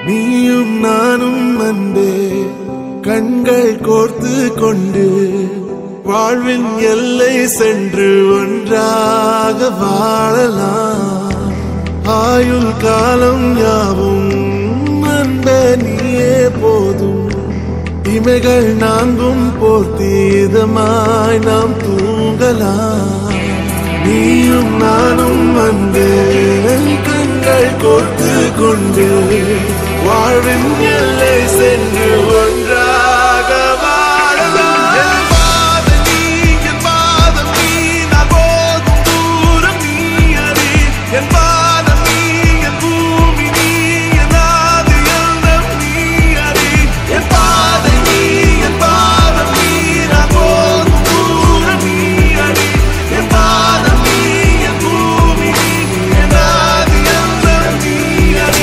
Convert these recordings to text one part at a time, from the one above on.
நீயும் நானும் அன்பே கண்கள் கோர்த்து கொண்டு வாழ்வின் எல்லை சென்று ஒன்றாக வாழலாம். ஆயுள் காலம் யாவும் அன்பே நீயே போதும். இமைகள் நான்கும் போர்த்தி இதமாய் நாம் தூங்கலாம். நீயும் நானும் அன்பே கண்கள் கோர்த்து கொண்டு வாழ்வின் எல்லை சென்று ஒன்றாக வாழலாம். என் பாதம் நீ, என் பாதம் நீ, நான் போகும் தூரம் நீ அறி. என் பாதம் நீ, என் பூமி நீ, என் ஆதி எல்லாம் நீ அறி. என் பாதம் நீ, என் பாதம் நீ, நான் போகும் தூரம் நீ அறி. என் பாதம் நீ, என் பூமி நீ, என் ஆதி எல்லாம் நீ அறி.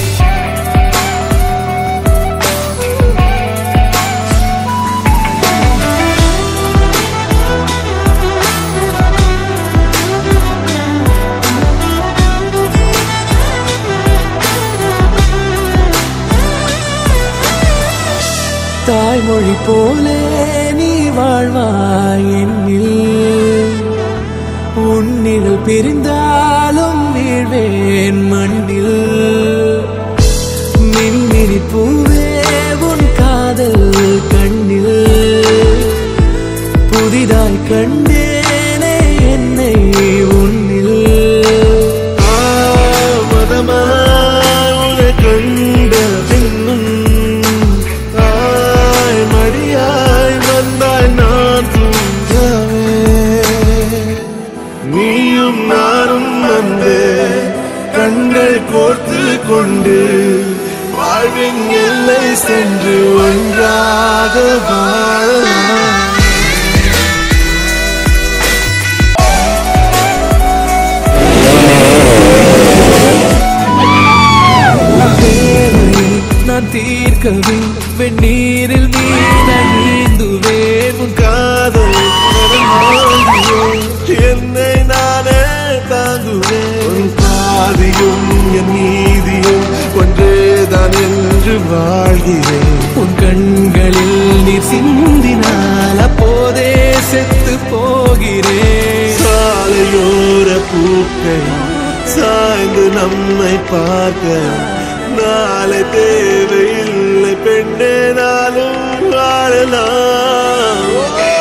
தாய்மொழி போலே நீ வாழ்வாய் என்னில். உன்னில் பிரிந்தாலும் வீழ்வேன் மண்ணில். மின்மினி பூவே உன் காதல் கண்ணில். புதிதாய் கண்டேனே என்னை உன்னில். மதமாய் உன்னை கண்ட பின்னும் மடியாய் வந்தாய் நான் தூங்கவே. நீயும் நானும் அன்பே கண்கள் கோர்த்து கொண்டு வாழ்வின் எல்லை சென்று ஒன்றாக வாழலாம். நான் தீர்க்கவே வெந்நீரில் நீந்துவேன். உன் காதல் என்னை நானே தாங்குவேன். உன் பாதியும் என் நீதியும் ஒன்றேதான் என்று வாழ்கிறேன். உன் கண்களில் நீர் சிந்தினால் அப்போதே செத்து போகிறேன். சாலையோர பூக்கள் சாய்ந்து நம்மை பார்க்க நாளை தேவையில்லை பெண்ணே நாளும் வாழலாம்.